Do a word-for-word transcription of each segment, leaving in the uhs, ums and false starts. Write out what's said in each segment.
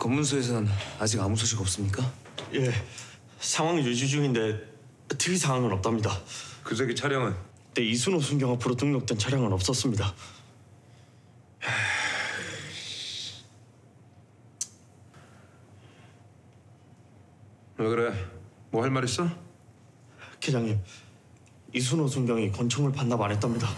검문소에서는 아직 아무 소식 없습니까? 예, 상황 유지 중인데 특이 사항은 없답니다. 그 새끼 차량은? 네, 이순호 순경 앞으로 등록된 차량은 없었습니다. 왜 그래? 뭐 할 말 있어? 계장님, 이순호 순경이 권총을 반납 안 했답니다.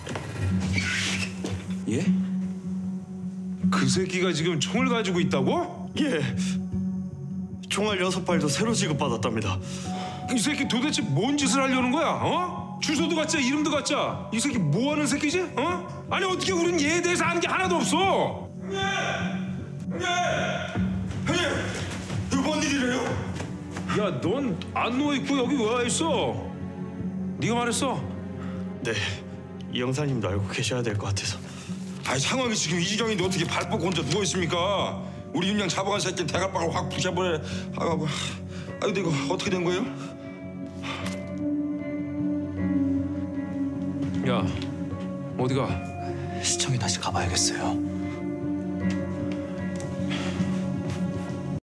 예? 그 새끼가 지금 총을 가지고 있다고? 예, 총알 여섯 발도 새로 지급받았답니다. 이 새끼 도대체 뭔 짓을 하려는 거야? 어? 주소도 가짜, 이름도 가짜. 이 새끼 뭐 하는 새끼지? 어? 아니 어떻게 우린 얘에 대해서 아는 게 하나도 없어? 형님! 형님! 형님! 이거 뭔 일이래요? 야, 넌 안 누워 있고 여기 왜 와 있어? 네가 말했어? 네, 이 형사님도 알고 계셔야 될 것 같아서. 아니 상황이 지금 이 지경인데 어떻게 발 뻗고 혼자 누워 있습니까? 우리 윤양 잡아간 새끼 대가빵을 확 부셔버려. 아, 뭐, 아 근데 이거 어떻게 된 거예요? 야, 어디가? 시청에 다시 가봐야겠어요.